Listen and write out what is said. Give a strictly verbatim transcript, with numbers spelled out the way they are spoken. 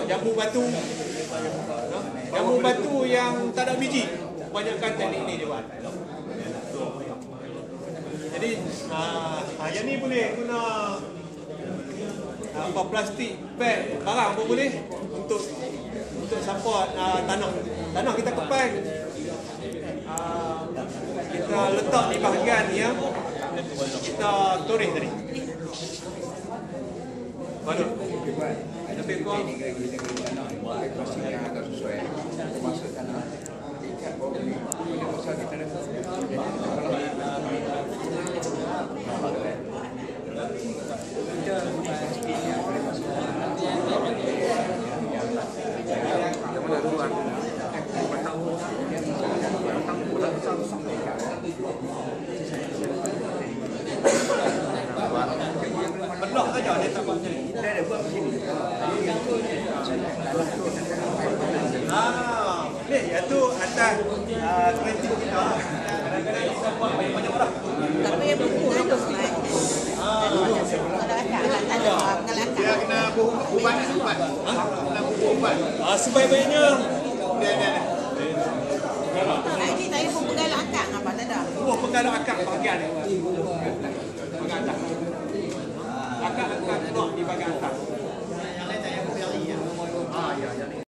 jambu batu. No? Jambu batu yang tak ada biji. Kebanyakan teknik ni dia buat. Jadi uh, uh, yang ni boleh guna apa uh, plastik bag barang pun boleh untuk untuk support uh, tanah. Tanah kita kepan. Uh, kita letak di bahagian yang kita toreh tadi. Baru lebih kurang masih yang agak sesuai termasuk tanah ikat bawah ini punya usaha kita dah jadi kita boleh masuk yang mana duluan batang batang pulang sampai belah saja dia tak buat jadi. Kita ada buat begini. Ah, ni iaitu atas uh, kreatif kita. Kadang-kadang kita buat banyak-banyak orang. Tapi buku tu kan. Ah, ada akak ada pengalak. Dia kena ubat ubat. Ha? Kena ubat. Ah, sebaik-baiknya Dia dia. Nah, ini tadi buku pengalak akak apa tak ada. buah penggalak akak bahagian ni. Bahagian atas. Akak-akak keluar di bahagian atas.